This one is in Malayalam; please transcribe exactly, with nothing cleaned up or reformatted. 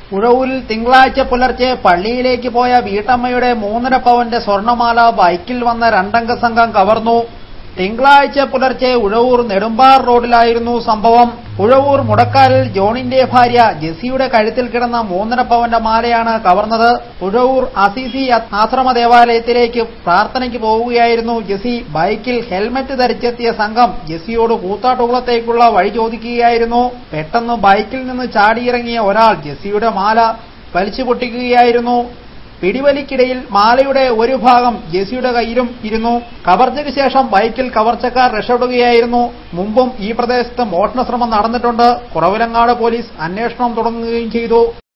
ഉഴവൂരിൽ തിങ്കളാഴ്ച പുലർച്ചെ പള്ളിയിലേക്ക് പോയ വീട്ടമ്മയുടെ മൂന്നര പവന്റെ സ്വർണമാല ബൈക്കിൽ വന്ന രണ്ടംഗ സംഘം കവർന്നു. തിങ്കളാഴ്ച പുലർച്ചെ ഉഴവൂർ നെടുമ്പാർ റോഡിലായിരുന്നു സംഭവം. ഉഴവൂർ മുടക്കാലിൽ ജോണിന്റെ ഭാര്യ ജെസിയുടെ കഴുത്തിൽ കിടന്ന മൂന്നര പവന്റെ മാലയാണ് കവർന്നത്. ഉഴവൂർ അസീസി ആശ്രമ ദേവാലയത്തിലേക്ക് പ്രാർത്ഥനയ്ക്ക് പോവുകയായിരുന്നു ജെസി. ബൈക്കിൽ ഹെൽമറ്റ് ധരിച്ചെത്തിയ സംഘം ജെസിയോട് കൂത്താട്ടുകുളത്തേക്കുള്ള വഴി ചോദിക്കുകയായിരുന്നു. പെട്ടെന്ന് ബൈക്കിൽ നിന്ന് ചാടിയിറങ്ങിയ ഒരാൾ ജെസിയുടെ മാല വലിച്ചു പൊട്ടിക്കുകയായിരുന്നു. പിടിവലിക്കിടയിൽ മാലയുടെ ഒരു ഭാഗം ജെസിയുടെ കയ്യിലും ഇരുന്നു. കവർച്ചയ്ക്ക് ശേഷം ബൈക്കിൽ കവർച്ചക്കാർ രക്ഷപ്പെടുകയായിരുന്നു. മുമ്പും ഈ പ്രദേശത്ത് മോഷണശ്രമം നടന്നിട്ടുണ്ട്. കുറവിലങ്ങാട് പോലീസ് അന്വേഷണം തുടങ്ങുകയും ചെയ്തു.